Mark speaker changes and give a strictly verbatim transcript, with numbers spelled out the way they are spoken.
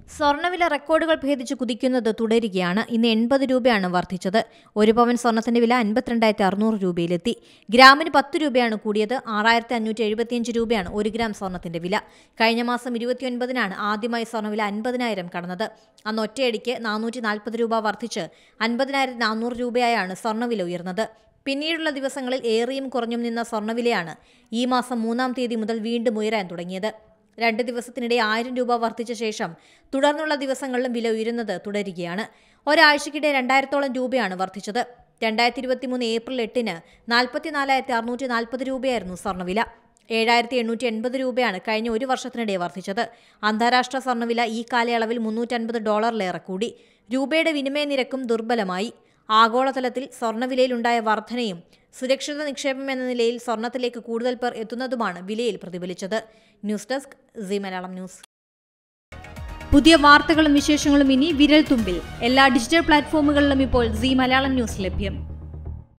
Speaker 1: സ്വർണ്ണവില റെക്കോർഡുകൾ ഭേദിച്ച് കുതിക്കുന്നത് തുടരുകയാണ്. ഇന്ന് എൺപത് രൂപയാണ് വർദ്ധിച്ചത്. ഒരു പവൻ സ്വർണ്ണത്തിന്റെ വില അൻപത്തിരണ്ടായിരത്തി അറുന്നൂറ് രൂപയിലെത്തി. ഗ്രാമിന് പത്ത് രൂപയാണ് കൂടിയത്. ആറായിരത്തി അഞ്ഞൂറ്റി എഴുപത്തിയഞ്ച് രൂപയാണ് ഒരു ഗ്രാം സ്വർണ്ണത്തിന്റെ വില. കഴിഞ്ഞ മാസം ഇരുപത്തിയൊൻപതിനാണ് ആദ്യമായി സ്വർണ്ണവില അൻപതിനായിരം കടന്നത്. അന്ന് ഒറ്റയടിക്ക് നാനൂറ്റി നാൽപ്പത് രൂപ വർദ്ധിച്ച് അൻപതിനായിരത്തി നാനൂറ് രൂപയായാണ് സ്വർണ്ണവില ഉയർന്നത്. പിന്നീടുള്ള ദിവസങ്ങളിൽ ഏറിയും കുറഞ്ഞും നിന്ന സ്വർണ്ണവിലയാണ് ഈ മാസം മൂന്നാം തീയതി മുതൽ വീണ്ടും ഉയരാൻ തുടങ്ങിയത്. രണ്ട് ദിവസത്തിനിടെ ആയിരം രൂപ വർദ്ധിച്ച ശേഷം തുടർന്നുള്ള ദിവസങ്ങളിലും വില ഉയരുന്നത് തുടരുകയാണ്. ഒരാഴ്ചക്കിടെ രണ്ടായിരത്തോളം രൂപയാണ് വർദ്ധിച്ചത്. രണ്ടായിരത്തി ഇരുപത്തി മൂന്ന് ഏപ്രിൽ എട്ടിന് നാൽപ്പത്തിനാലായിരത്തി അറുന്നൂറ്റി നാൽപ്പത് രൂപയായിരുന്നു സ്വർണ്ണവില. ഏഴായിരത്തി എണ്ണൂറ്റി എൺപത് രൂപയാണ് കഴിഞ്ഞ ഒരു വർഷത്തിനിടെ വർദ്ധിച്ചത്. അന്താരാഷ്ട്ര സ്വർണ്ണവില ഈ കാലയളവിൽ മുന്നൂറ്റൻപത് ഡോളറിലേറെ കൂടി. രൂപയുടെ വിനിമയ നിരക്കും ദുർബലമായി. ആഗോളതലത്തിൽ സ്വർണ്ണവിലയിലുണ്ടായ വർധനയും സുരക്ഷിത നിക്ഷേപം എന്ന നിലയിൽ സ്വർണ്ണത്തിലേക്ക് കൂടുതൽ പേർ എത്തുന്നതുമാണ് വിലയിൽ പ്രതിഫലിച്ചത്. News desk Zee Malayalam news.
Speaker 2: പുതിയ വാർത്തകളും വിശേഷങ്ങളും ഇനി വിരൽ തുമ്പിൽ. എല്ലാ ഡിജിറ്റൽ പ്ലാറ്റ്ഫോമുകളിലും ഇപ്പോൾ സീ മലയാളം ന്യൂസ് ലഭ്യം.